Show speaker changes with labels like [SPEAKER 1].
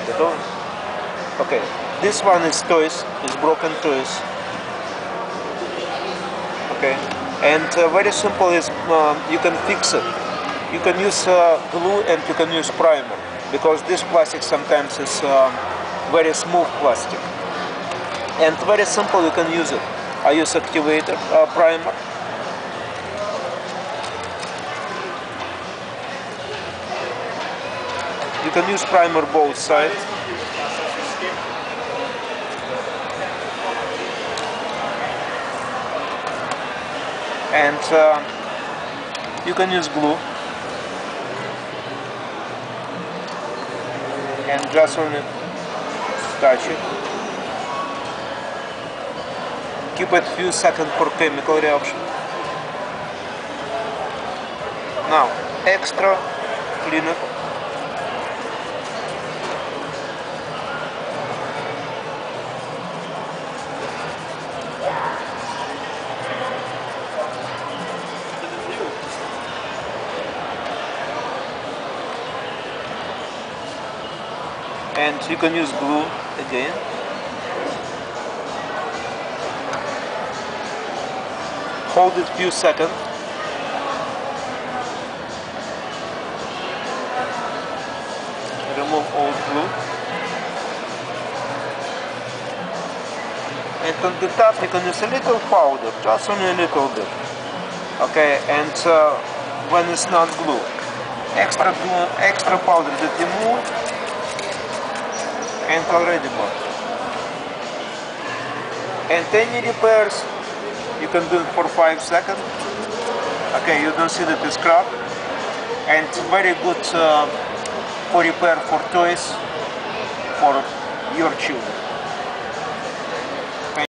[SPEAKER 1] Готовы? Okay. This one is toys, is broken toys. Okay. And very simple is you can fix it. You can use glue and you can use primer, because this plastic sometimes is very smooth plastic. And very simple, you can use it. I use activator primer. You can use primer both sides. And you can use glue. And just only touch it. Keep it few seconds for chemical reaction. Now, extra clean it. And you can use glue again. Hold it few seconds. Remove old glue. And on the top you can use a little powder, just only a little bit. Okay, and when it's not glue, extra glue, extra powder that you move, and already bought. And any repairs, you can do it for 5 seconds. Okay, you don't see that it's cracked. And very good for repair for toys for your children.